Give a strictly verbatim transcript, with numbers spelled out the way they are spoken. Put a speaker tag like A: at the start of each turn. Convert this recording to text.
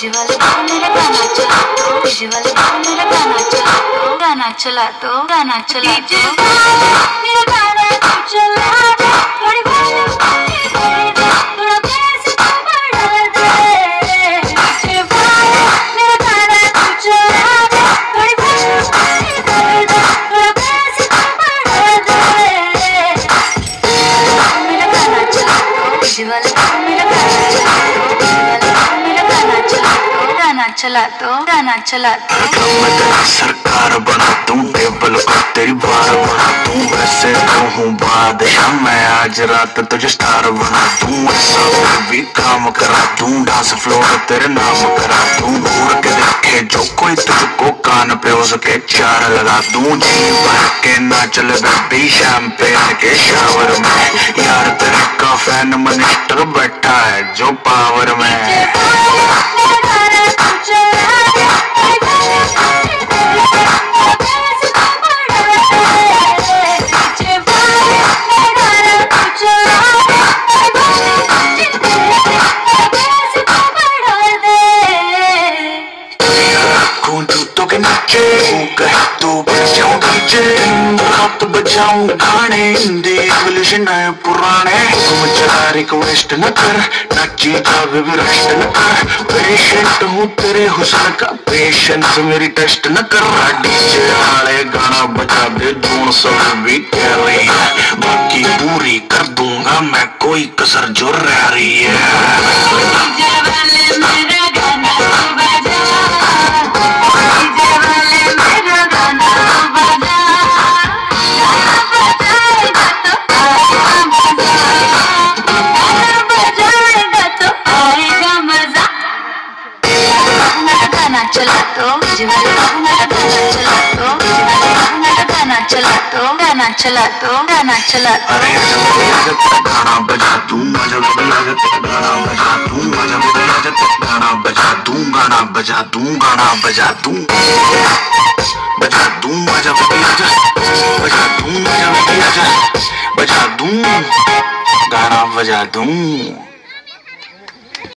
A: DJ वाले मेरा गाना चला दो, डीजे वाले मेरा गाना चला दो, गाना चला दो, गाना चला दो, मेरा गाना तू चला दे, थोड़ी खुशी दे दे, थोड़ा प्यार से बढ़ा दे, डीजे वाले मेरा गाना तू चला दे, थोड़ी खुशी दे दे, थोड़ा प्यार से बढ़ा दे, मेरा गाना चला दो, डीजे वाले मेरा गाना चला दो, मेरा गाना चला दो, गाना चला दो, गाना चला दो।
B: मैं तेरी सरकार बना दूं, टेबल पर तेरी बार बना दूं, वैसे तो हूँ बादशाह मैं, आज रात तुझे स्टार बना दूं, ऐसा कोई भी काम करा दूं, डांस फ्लोर तेरे नाम करा दूं, घूर के देखे जो कोई तुझको कान पे उसके चार लगा दूं, जी भर के नाच ले बेबी शैंपेन के शावर में, यार तेरे का फैन मिनिस्टर बैठा है जो पावर में। रात बजाऊं गाने हिंदी इंग्लिश नए पुराने, हुक्म चला रिक्वेस्ट न कर, नाची जावे भी रेस्ट न कर, पेशेंट हूँ तेरे हुस्न का, पेशेंस मेरी टेस्ट न कर, डीजे वाले गाना बजा दे जोन सब भी कह रही है, बाकी पूरी कर दूंगा मैं कोई कसर जो रह रही है।
A: चला दो, डीजे वाले मेरा गाना चला दो, डीजे वाले मेरा गाना चला दो, गाना चला दो, गाना चला दो।
B: अरे गाना बजा दूं, जब बजा गाना बजा दूं, जब बजा गाना बजा दूं, गाना बजा दूं, गाना बजा दूं, बजा दूं, जब बजा बजा दूं, जब बजा बजा दूं, गाना बजा दूं।